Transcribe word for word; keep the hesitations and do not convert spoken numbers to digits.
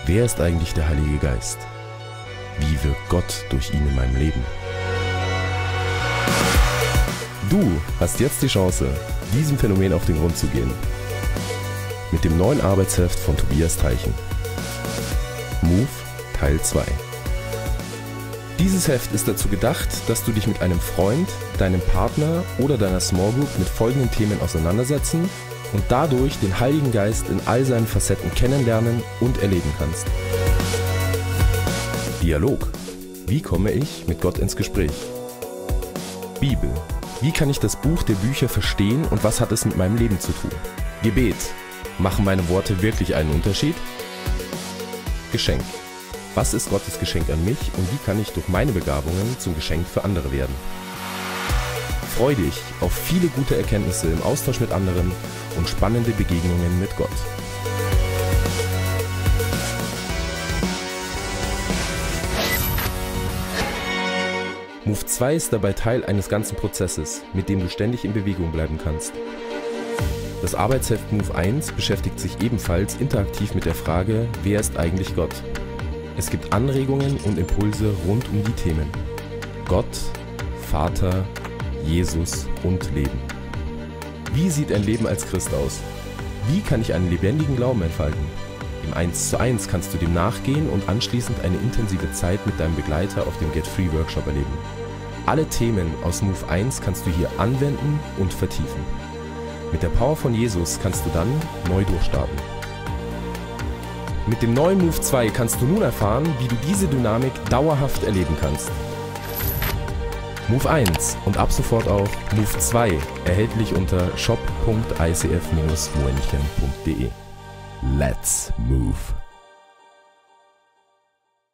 Wer ist eigentlich der Heilige Geist? Wie wirkt Gott durch ihn in meinem Leben? Du hast jetzt die Chance, diesem Phänomen auf den Grund zu gehen. Mit dem neuen Arbeitsheft von Tobias Teichen. Move Teil zwei. Dieses Heft ist dazu gedacht, dass du dich mit einem Freund, deinem Partner oder deiner Small Group mit folgenden Themen auseinandersetzen und dadurch den Heiligen Geist in all seinen Facetten kennenlernen und erleben kannst. Dialog. Wie komme ich mit Gott ins Gespräch? Bibel. Wie kann ich das Buch der Bücher verstehen und was hat es mit meinem Leben zu tun? Gebet. Machen meine Worte wirklich einen Unterschied? Geschenk. Was ist Gottes Geschenk an mich und wie kann ich durch meine Begabungen zum Geschenk für andere werden? Freu dich auf viele gute Erkenntnisse im Austausch mit anderen und spannende Begegnungen mit Gott. Move zwei ist dabei Teil eines ganzen Prozesses, mit dem du ständig in Bewegung bleiben kannst. Das Arbeitsheft Move eins beschäftigt sich ebenfalls interaktiv mit der Frage, wer ist eigentlich Gott? Es gibt Anregungen und Impulse rund um die Themen Gott, Vater, Jesus und Leben. Wie sieht ein Leben als Christ aus? Wie kann ich einen lebendigen Glauben entfalten? Im eins zu eins kannst du dem nachgehen und anschließend eine intensive Zeit mit deinem Begleiter auf dem Get Free Workshop erleben. Alle Themen aus Move eins kannst du hier anwenden und vertiefen. Mit der Power von Jesus kannst du dann neu durchstarten. Mit dem neuen Move zwei kannst du nun erfahren, wie du diese Dynamik dauerhaft erleben kannst. Move eins und ab sofort auch Move zwei erhältlich unter shop punkt i c f Bindestrich moenchen punkt de. Let's move!